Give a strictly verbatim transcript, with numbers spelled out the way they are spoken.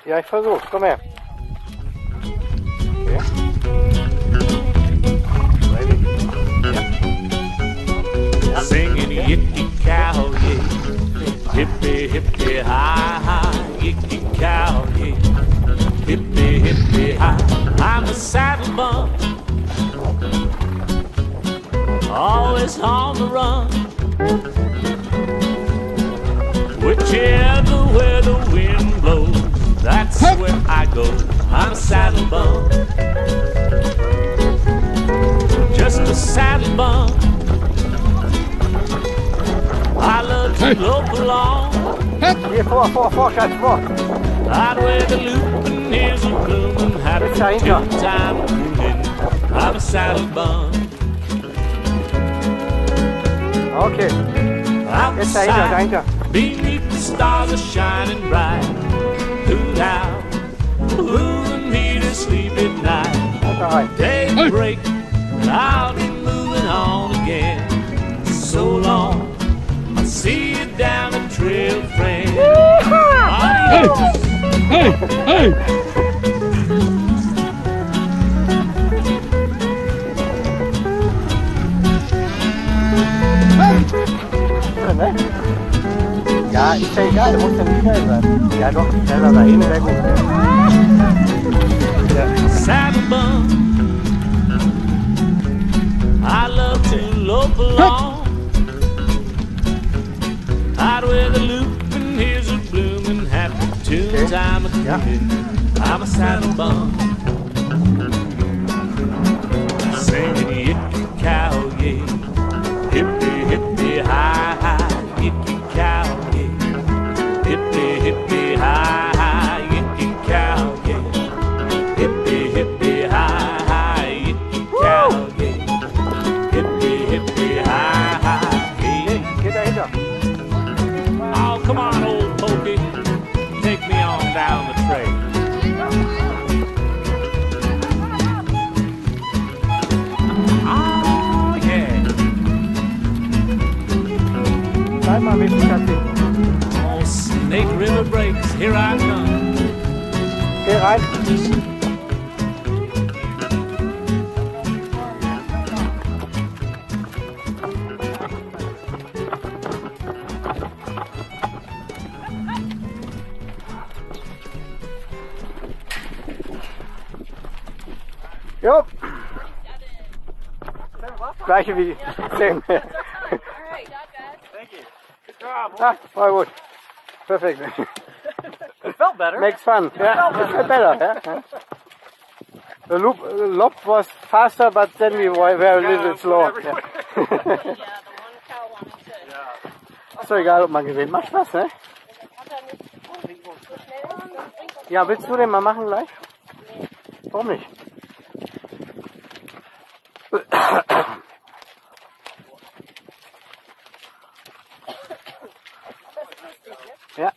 Ja, ich versuch's. Komm her. Okay. Ready? Ja. Singing Ja. yippee-cow, yeah. Hippie, hippie, hi, hi. Yippee-cow, yeah. Hippie, hippie, hi. I'm a saddle bum, always on the run. Whichever way the wind blows, that's where I go. I'm a saddle bum, just a saddle bum. I love to lope along. Hier vor, vor, vor, ganz vor. I'd wear the loop and here's a bloomin' hat Jetzt a dahinter. two-time groovin'. I'm a saddle bum. Okay. Jetzt dahinter, dahinter. Beneath the stars are shining bright. Who now? Who and me to sleep at night? Weiter rein. Day break and I'll be moving on again. So long, I'll see you down the trail, friend. Adios. Hey! Hey! Ne? Ja, ist ja egal, du musst ja nicht schnell sein. Ja doch, schneller dahin wäre gut. Ja. Saddle bum, I love to lope along. I'd wear the loop and here's a bloomin' happy two-time Okay. Ja. I'm a saddle bum, singing yippee-cow, yeah. Hippie, hippie, hi, hi, yippee-cow, yeah. Hippie, hippie, hi, hi, yippee-cow, yeah. Hippie, hippie, hi, hi, yippee-cow, yeah. Hippie, hippie, hi, hi, yeah. Geh dahinter. Oh, come on, old pokey. Take me on down the trail. Oh, yeah. Bleib mal mit dem Schatzi. Oh, Snake River breaks, here I come. Geh rein. Jo. Gleiche wie Sam. Ah, war gut. Perfect. It felt better. Makes fun. Yeah, it felt better. Yeah. The loop, the loop was faster, but then we were a little bit slower. Yeah. Ist doch egal, ob man gewinnt. Macht Spaß, ne? Ja, willst du den mal machen gleich? Warum nicht? Ja.